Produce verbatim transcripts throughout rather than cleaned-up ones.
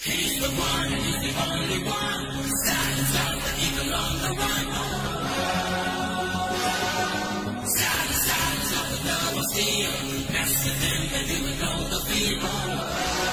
He's the one and he's the only one. Silence out the evil on the run. Silence, silence of the love of steel. Mess with them and you will know the fear.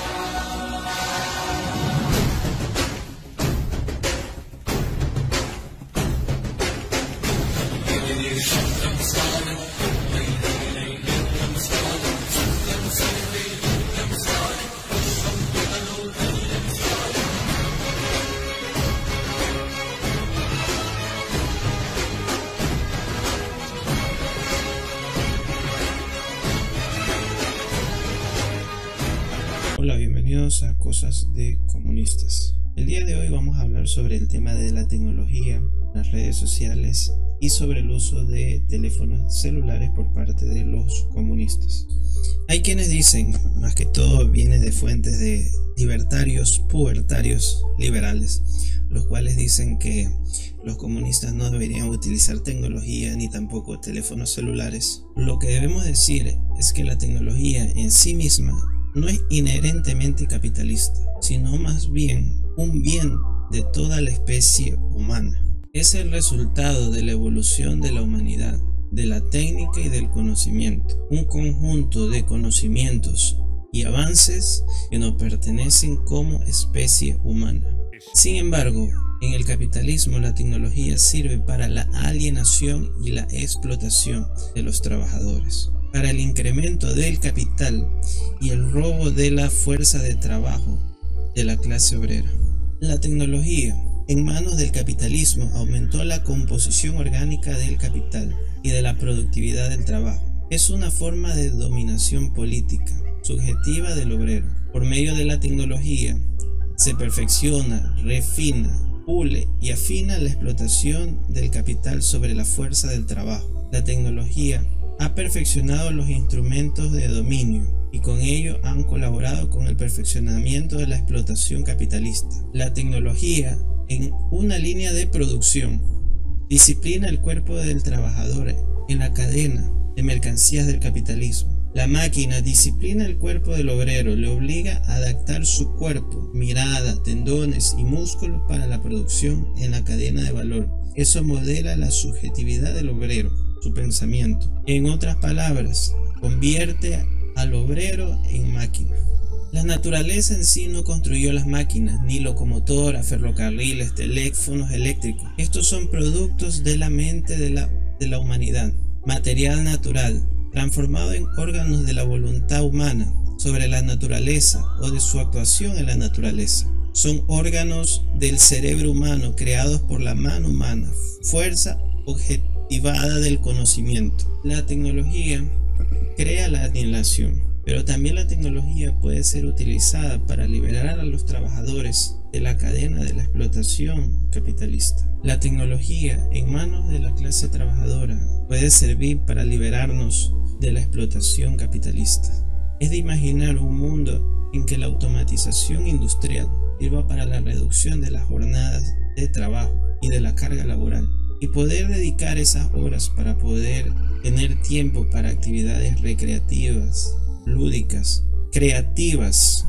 Hola, bienvenidos a Cosas de Comunistas. El día de hoy vamos a hablar sobre el tema de la tecnología, las redes sociales y sobre el uso de teléfonos celulares por parte de los comunistas. Hay quienes dicen, más que todo viene de fuentes de libertarios, pubertarios, liberales, los cuales dicen que los comunistas no deberían utilizar tecnología ni tampoco teléfonos celulares. Lo que debemos decir es que la tecnología en sí misma no es inherentemente capitalista, sino más bien un bien de toda la especie humana. Es el resultado de la evolución de la humanidad, de la técnica y del conocimiento, un conjunto de conocimientos y avances que nos pertenecen como especie humana. Sin embargo, en el capitalismo la tecnología sirve para la alienación y la explotación de los trabajadores, para el incremento del capital y el robo de la fuerza de trabajo de la clase obrera. La tecnología, en manos del capitalismo, aumentó la composición orgánica del capital y de la productividad del trabajo. Es una forma de dominación política, subjetiva del obrero. Por medio de la tecnología, se perfecciona, refina, pule y afina la explotación del capital sobre la fuerza del trabajo. La tecnología ha perfeccionado los instrumentos de dominio y con ello han colaborado con el perfeccionamiento de la explotación capitalista. La tecnología, en una línea de producción, disciplina el cuerpo del trabajador en la cadena de mercancías del capitalismo. La máquina disciplina el cuerpo del obrero, le obliga a adaptar su cuerpo, mirada, tendones y músculos para la producción en la cadena de valor. Eso modela la subjetividad del obrero, su pensamiento. En otras palabras, convierte al obrero en máquina. La naturaleza en sí no construyó las máquinas, ni locomotoras, ferrocarriles, teléfonos eléctricos. Estos son productos de la mente de la, de la humanidad, material natural, transformado en órganos de la voluntad humana sobre la naturaleza o de su actuación en la naturaleza. Son órganos del cerebro humano creados por la mano humana, fuerza objetivada del conocimiento. La tecnología crea la alienación, pero también la tecnología puede ser utilizada para liberar a los trabajadores de la cadena de la explotación capitalista. La tecnología en manos de la clase trabajadora puede servir para liberarnos de la explotación capitalista. Es de imaginar un mundo en que la automatización industrial sirva para la reducción de las jornadas de trabajo y de la carga laboral, y poder dedicar esas horas para poder tener tiempo para actividades recreativas, lúdicas, creativas,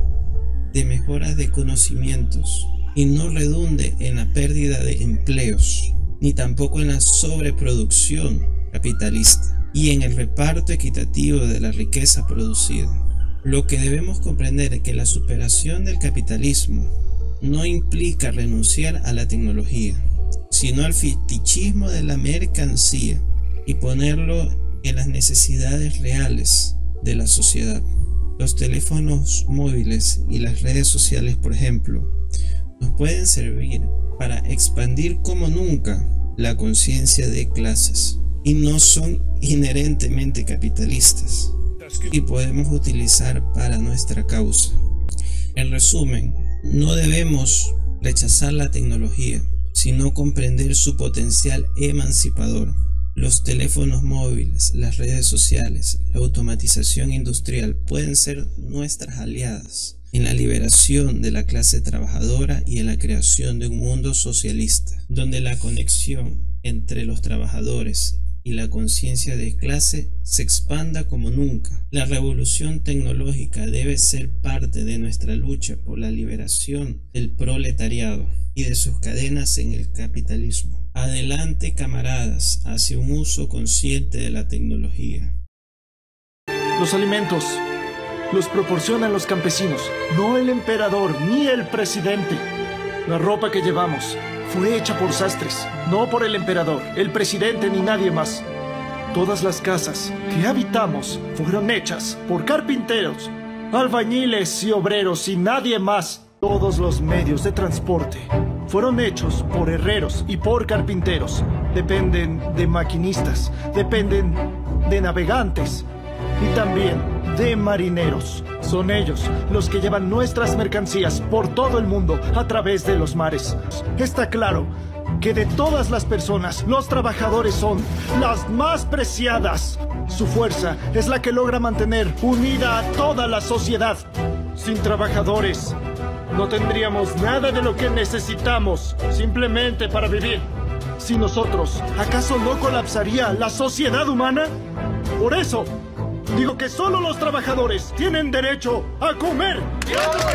de mejoras de conocimientos, y no redunde en la pérdida de empleos, ni tampoco en la sobreproducción capitalista y en el reparto equitativo de la riqueza producida. Lo que debemos comprender es que la superación del capitalismo no implica renunciar a la tecnología, sino al fetichismo de la mercancía y ponerlo en las necesidades reales de la sociedad. Los teléfonos móviles y las redes sociales, por ejemplo, nos pueden servir para expandir como nunca la conciencia de clases y no son inherentemente capitalistas y podemos utilizar para nuestra causa. En resumen, no debemos rechazar la tecnología, sino comprender su potencial emancipador. Los teléfonos móviles, las redes sociales, la automatización industrial pueden ser nuestras aliadas en la liberación de la clase trabajadora y en la creación de un mundo socialista, donde la conexión entre los trabajadores y la conciencia de clase se expanda como nunca. La revolución tecnológica debe ser parte de nuestra lucha por la liberación del proletariado y de sus cadenas en el capitalismo. Adelante, camaradas, hacia un uso consciente de la tecnología. Los alimentos los proporcionan los campesinos, no el emperador ni el presidente. La ropa que llevamos fue hecha por sastres, no por el emperador, el presidente ni nadie más. Todas las casas que habitamos fueron hechas por carpinteros, albañiles y obreros y nadie más. Todos los medios de transporte fueron hechos por herreros y por carpinteros. Dependen de maquinistas, dependen de navegantes y también de marineros. Son ellos los que llevan nuestras mercancías por todo el mundo a través de los mares. Está claro que de todas las personas, los trabajadores son las más preciadas. Su fuerza es la que logra mantener unida a toda la sociedad. Sin trabajadores, no tendríamos nada de lo que necesitamos simplemente para vivir. Sin nosotros, ¿acaso no colapsaría la sociedad humana? Por eso, digo que solo los trabajadores tienen derecho a comer.